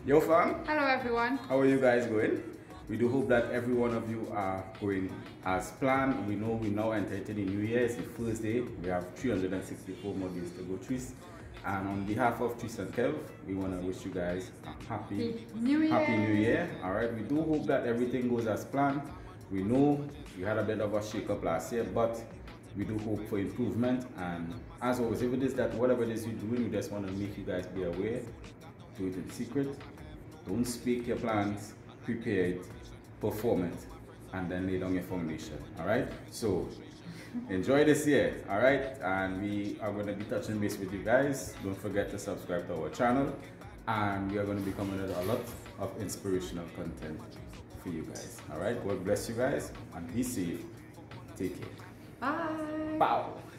Yo fam, Hello everyone. how are you guys going? We do hope that every one of you are going as planned. We know we now entered the new year. It's the first day. We have 364 more days to go through. And on behalf of Tris and Kev, we want to wish you guys a happy New Year. Alright, we do hope that everything goes as planned. We know we had a bit of a shake-up last year, but we do hope for improvement. And as always, if it is that whatever it is you're doing, we just want to make you guys be aware. Do it in secret. Don't speak your plans, prepare it, perform it, and then lay down your foundation. Alright? So enjoy this year, alright? And we are going to be touching base with you guys. Don't forget to subscribe to our channel. And we are going to be coming with a lot of inspirational content for you guys. Alright? God bless you guys and be safe. Take care. Bye. Bow.